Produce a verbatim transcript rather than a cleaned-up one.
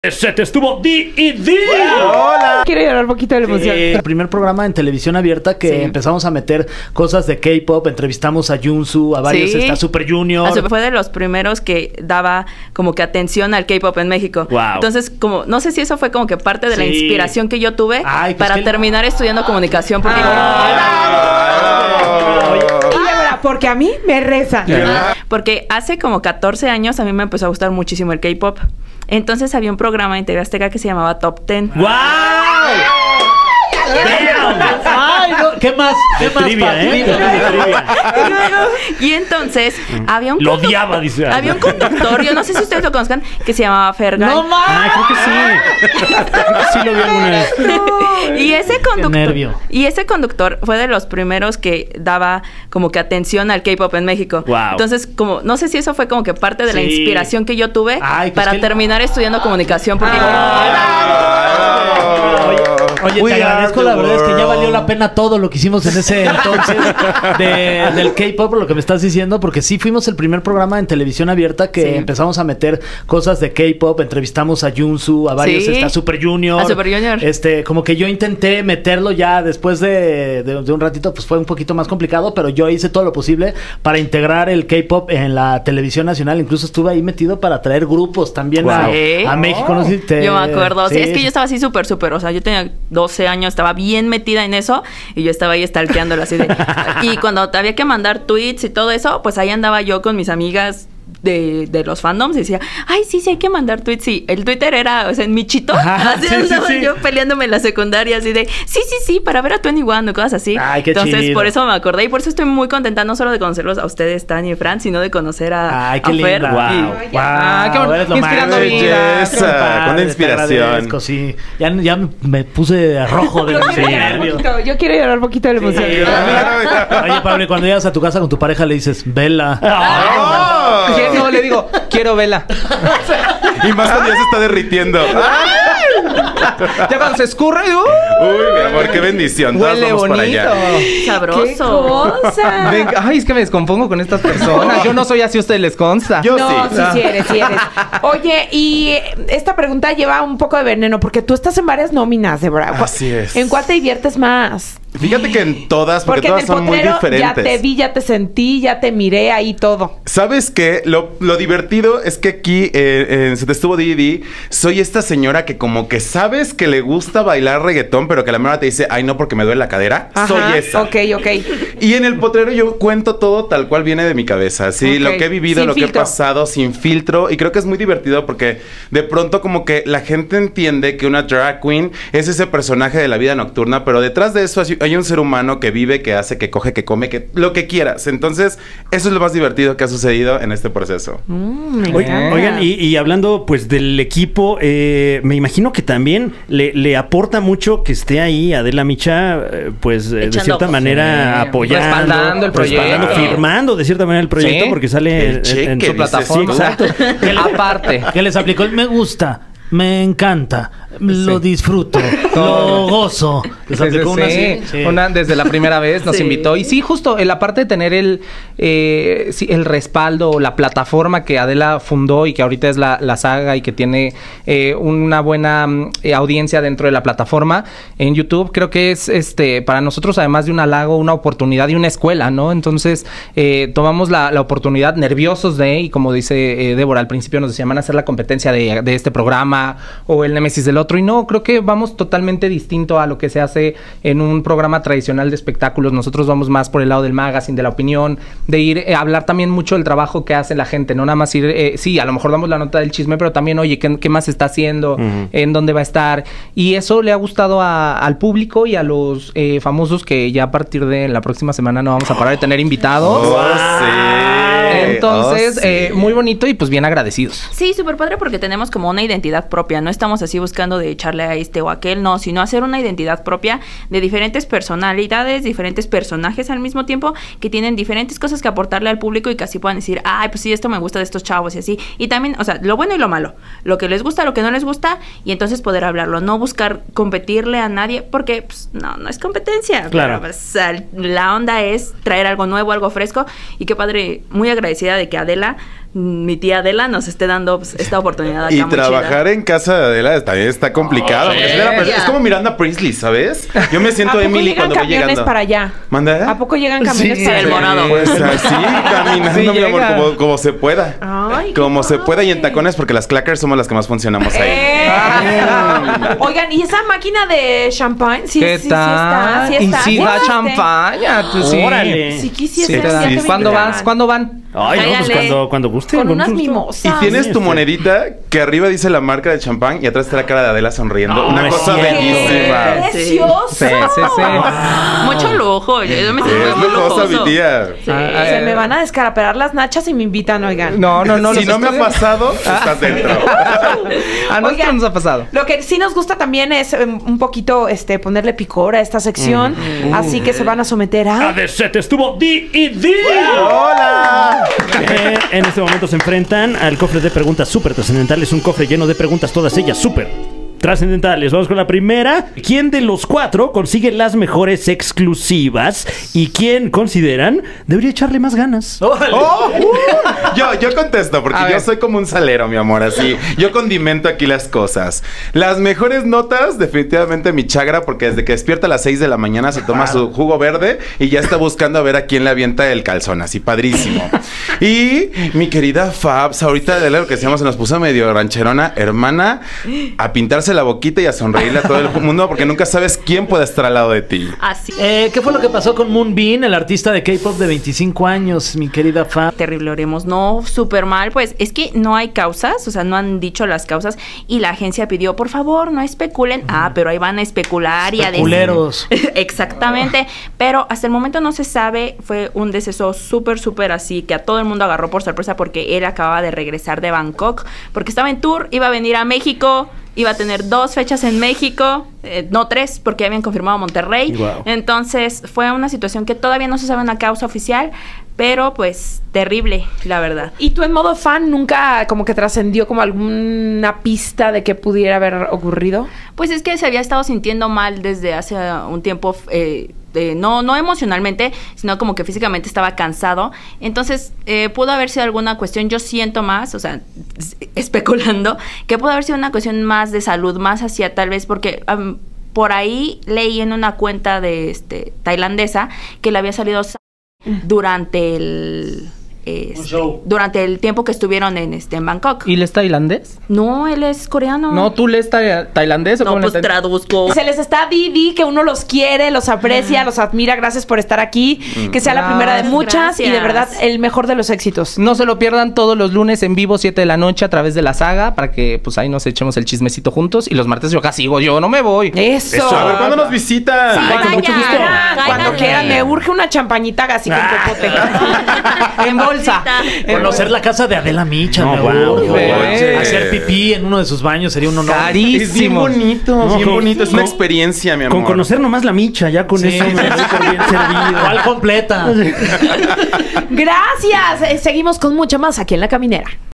Se te estuvo D y D. Hola. Quiero llorar un poquito de la emoción. Eh, el primer programa en televisión abierta que sí. empezamos a meter cosas de K-pop, entrevistamos a Junsu, a varios, sí. está Super Junior. Ah, fue de los primeros que daba como que atención al K-pop en México. Wow. Entonces, como no sé si eso fue como que parte de sí. la inspiración que yo tuve Ay, pues para que... terminar estudiando comunicación. Porque, porque a mí me rezan. Porque hace como catorce años a mí me empezó a gustar muchísimo el K-pop. Entonces había un programa en T V Azteca que se llamaba Top Ten. ¡Wow! ¡Ay, no! ¿Qué más? ¿Qué más? Trivia, ¿eh? Y entonces había un lo odiaba, dice. Había un conductor, yo no sé si ustedes lo conozcan, que se llamaba Fergay. ¡No más! Ah, creo que sí. Creo que sí lo vi alguna vez. Y ese conductor, Qué nervio. y ese conductor fue de los primeros que daba como que atención al K-pop en México. Wow. Entonces, como no sé si eso fue como que parte de sí. la inspiración que yo tuve Ay, pues para que... terminar estudiando comunicación. Porque Oye, te agradezco, la verdad es que ya valió la pena todo lo que hicimos en ese entonces de, del K-pop, lo que me estás diciendo, porque sí fuimos el primer programa en televisión abierta que sí. empezamos a meter cosas de K-pop, entrevistamos a Junsu, a varios, sí. está Super Junior. A Super Junior. Este, como que yo intenté meterlo ya después de, de, de un ratito, pues fue un poquito más complicado, pero yo hice todo lo posible para integrar el K-pop en la televisión nacional. Incluso estuve ahí metido para traer grupos también wow. a, a México. ¿No? Si te... Yo me acuerdo. Sí. Sí, es que yo estaba así súper, súper, o sea, yo tenía doce años, estaba bien metida en eso y yo estaba ahí stalkeándola así de... Y cuando había que mandar tweets y todo eso, pues ahí andaba yo con mis amigas de, de los fandoms y decía, ay, sí, sí, hay que mandar tweets. Sí, el Twitter era, o sea, en mi chito. Ajá, así sí, andaba sí, sí. yo peleándome en la secundaria así de, sí, sí, sí, para ver a veintiuno o cosas así. Ay, qué Entonces, chido. por eso me acordé y por eso estoy muy contenta, no solo de conocerlos a ustedes, Tania y Fran, sino de conocer a, ay, qué a Fer. Linda. Wow, y... wow. Ah, qué bueno. Inspirando belleza, con inspiración. Sí, ya, ya me puse rojo de nervio. Yo quiero llorar un poquito de la emoción. Sí, oye, Pablo, cuando llegas a tu casa con tu pareja le dices, vela. Oh. No, le digo, quiero vela. Y más cuando ya se está derritiendo. Ya cuando se escurre, uh, uy, mi amor, qué bendición. Huele Todos vamos bonito. para allá. Sabroso. ¿Qué cosa? Venga, ay, es que me descompongo con estas personas. Yo no soy así, a ustedes les consta. Yo no, sí. sí, sí eres, sí eres. Oye, y esta pregunta lleva un poco de veneno porque tú estás en varias nóminas, Débora. Así es. ¿En cuál te diviertes más? Fíjate que en todas, porque, porque todas son muy diferentes. Ya te vi, ya te sentí, ya te miré ahí todo. ¿Sabes qué? Lo, lo divertido es que aquí eh, en Se te estuvo D y D soy esta señora que como que sabes que le gusta bailar reggaetón, pero que a la mera te dice, ay no, porque me duele la cadera. Ajá, soy esa. Ok, ok. Y en el potrero yo cuento todo tal cual viene de mi cabeza. Sí, okay. Lo que he vivido, sin lo filtro. Que he pasado, sin filtro. Y creo que es muy divertido porque de pronto como que la gente entiende que una drag queen es ese personaje de la vida nocturna, pero detrás de eso hay un ser humano que vive, que hace, que coge, que come, que lo que quieras. Entonces, eso es lo más divertido que ha sucedido en este proceso. Mm, oigan, oigan y, y hablando pues del equipo, eh, me imagino que también le, le aporta mucho que esté ahí Adela Micha, eh, pues eh, de cierta manera sí. apoyando, respaldando el proyecto, respaldando, firmando de cierta manera el proyecto, ¿sí? Porque sale el cheque, en, en su plataforma. Sí, exacto. Aparte, que les aplicó el me gusta. Me encanta, sí. Lo disfruto, lo gozo. ¿Les aplicó una así? Sí. Una desde la primera vez nos sí. invitó. Y sí, justo en la parte de tener el, eh, sí, el respaldo, la plataforma que Adela fundó y que ahorita es la, la saga y que tiene eh, una buena eh, audiencia dentro de la plataforma en YouTube, creo que es este para nosotros, además de un halago, una oportunidad y una escuela, ¿no? Entonces, eh, tomamos la, la oportunidad nerviosos de, y como dice eh, Débora, al principio nos decían, van a hacer la competencia de, de este programa o el némesis del otro, y no, creo que vamos totalmente distinto a lo que se hace en un programa tradicional de espectáculos. Nosotros vamos más por el lado del magazine, de la opinión, de ir eh, a hablar también mucho del trabajo que hace la gente, no nada más ir, eh, sí, a lo mejor damos la nota del chisme, pero también, oye, ¿qué, qué más está haciendo? Uh-huh. ¿En dónde va a estar? Y eso le ha gustado a, al público y a los eh, famosos, que ya a partir de la próxima semana no vamos a parar de tener invitados. Oh, sí. Entonces, oh, sí. eh, muy bonito y pues bien agradecidos. Sí, súper padre porque tenemos como una identidad propia, no estamos así buscando de echarle a este o a aquel, no, sino hacer una identidad propia de diferentes personalidades, diferentes personajes al mismo tiempo, que tienen diferentes cosas que aportarle al público y que así puedan decir, ay, pues sí, esto me gusta de estos chavos y así. Y también, o sea, lo bueno y lo malo, lo que les gusta, lo que no les gusta, y entonces poder hablarlo, no buscar competirle a nadie, porque pues no, no es competencia. Claro. Pero, pues, la onda es traer algo nuevo, algo fresco, y qué padre, muy agradecida de que Adela mi tía Adela nos esté dando pues, esta oportunidad acá. Y muy trabajar chida. en casa de Adela también está complicado. Oh, es, sí. la, es como Miranda Priestley, ¿sabes? Yo me siento Emily cuando voy llegando. para allá? ¿Manda? ¿A poco llegan camiones Sí, para el allá? morado. Pues así, caminando, Sí, mi amor, llega. como, como se pueda. Ay, como qué se pueda y en padre. tacones, porque las clackers somos las que más funcionamos ahí. Eh. Oigan, ¿y esa máquina de champán? Sí, ¿Qué sí, tal? sí está. Sí está. Y si ¿Sí da existe? champaña. Tú sí. Órale. Sí quisiese. Sí te da. sí, que me ¿Cuándo invitan. vas? ¿Cuándo van? Ay, no, pues Cállale. cuando, cuando guste. Con con unas gusto. mimosas. Y tienes tu este. monedita que arriba dice la marca del champán y atrás está la cara de Adela sonriendo. No, Una no es cosa cierto. bellísima. ¡Qué precioso! Sí, sí, sí. Mucho lujo. Yo me siento Es muy lujosa lujoso. mi tía. Sí. Ah, Se eh. me van a descarapelar las nachas y me invitan, oigan. No, no, no. si los no me ha estudios- pasado, estás dentro. A nosotros Oigan, nos ha pasado. Lo que sí nos gusta también es um, un poquito este ponerle picor a esta sección. Así que se van a someter A a. de set estuvo D y D. ¡Hola! Eh, en este momento se enfrentan al cofre de preguntas súper trascendentales. Un cofre lleno de preguntas, todas ellas súper trascendentales. Vamos con la primera. ¿Quién de los cuatro consigue las mejores exclusivas? ¿Y quién consideran debería echarle más ganas? ¡Órale! Oh, uh, yo, yo contesto, porque A yo ver. soy como un salero, mi amor, así. Yo condimento aquí las cosas. Las mejores notas, definitivamente mi chagra, porque desde que despierta a las seis de la mañana se toma su jugo verde y ya está buscando a ver a quién le avienta el calzón, así padrísimo. Y mi querida Fabs, ahorita de lo que decíamos, se nos puso medio rancherona, hermana, a pintarse la boquita y a sonreírle a todo el mundo, porque nunca sabes quién puede estar al lado de ti. Así. Eh, ¿Qué fue lo que pasó con Moonbin, el artista de K-pop de veinticinco años, mi querida Fab? Terrible, oremos. No, súper mal. Pues es que no hay causas, o sea, no han dicho las causas. Y la agencia pidió, por favor, no especulen. Ah, pero ahí van a especular y a decir. Culeros. Exactamente. Pero hasta el momento no se sabe. Fue un deceso súper, súper así, que a todo el mundo agarró por sorpresa porque él acababa de regresar de Bangkok. Porque estaba en tour, iba a venir a México. Iba a tener dos fechas en México, eh, no tres, porque habían confirmado Monterrey. Wow. Entonces fue una situación que todavía no se sabe una causa oficial, pero pues terrible, la verdad. ¿Y tú en modo fan nunca como que trascendió como alguna pista de que pudiera haber ocurrido? Pues es que se había estado sintiendo mal desde hace un tiempo, eh, eh, no, no emocionalmente, sino como que físicamente estaba cansado. Entonces, eh, pudo haber sido alguna cuestión, yo siento más, o sea, especulando, que pudo haber sido una cuestión más de salud, más hacia tal vez, porque um, por ahí leí en una cuenta de este tailandesa que le había salido durante el... Este, show. durante el tiempo que estuvieron en este en Bangkok. ¿Y él es tailandés? No, él es coreano. No, ¿tú lees ta- tailandés o No, cómo le pues enten- traduzco. Se les está Didi, que uno los quiere, los aprecia, los admira. Gracias por estar aquí. Que sea la primera de Gracias, muchas y de gracias. verdad el mejor de los éxitos. No se lo pierdan todos los lunes en vivo, siete de la noche, a través de la saga, para que pues ahí nos echemos el chismecito juntos. Y los martes yo acá sigo, yo no me voy. Eso. Eso, a ver, ¿cuándo nos visitan? Sí, Ay, con vaya. mucho gusto. Cáiganle. Cuando quieran, me urge una champañita así con popote. En bolsa. Conocer la casa de Adela Micha, No, me wow, urge. no manches. Hacer pipí en uno de sus baños sería un honor. Carísimo. Es bien bonito, No, bien con- bonito. Es una con- experiencia, mi amor. Con conocer nomás la micha, ya con Sí, eso me sí, doy sí. por bien servido. ¿Cuál completa? Gracias. Eh, Seguimos con mucho más aquí en La Caminera.